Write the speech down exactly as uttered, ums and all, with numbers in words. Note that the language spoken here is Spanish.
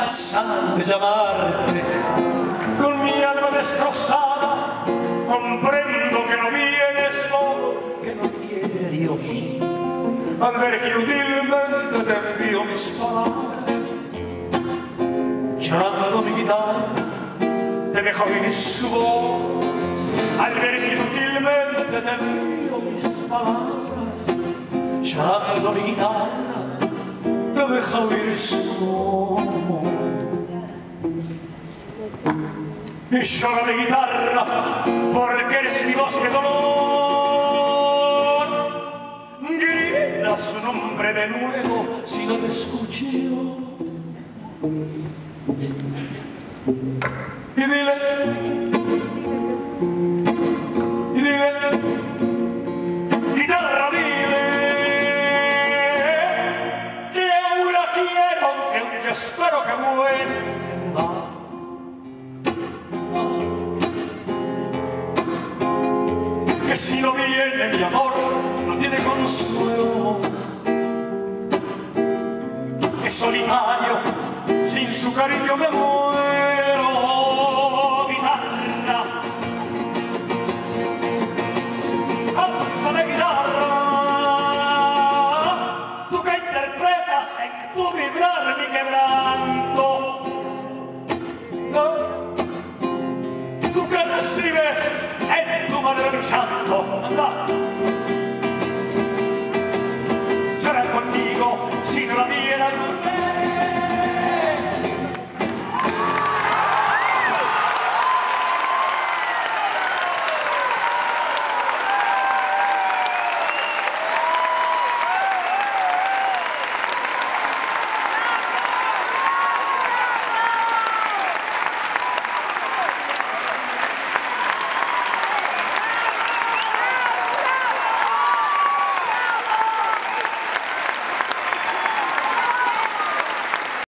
cansado de llamarte. Con mi alma destrozada comprendo que no vienes porque no quiere Dios. Al ver que inutilmente te envío mis palabras, llorando mi guitarra te dejo oír su voz. Al ver que inutilmente te envío mis palabras, llorando mi guitarra te dejo oír su voz. Y llora mi guitarra porque eres mi voz de dolor. Grita su nombre de nuevo si no te escucho. Y dile, y dile, guitarra, dile que aún la quiero, que aún yo espero que vuelva. Que si no viene mi amor, no tiene consuelo. Que solitario, sin su cariño me muero.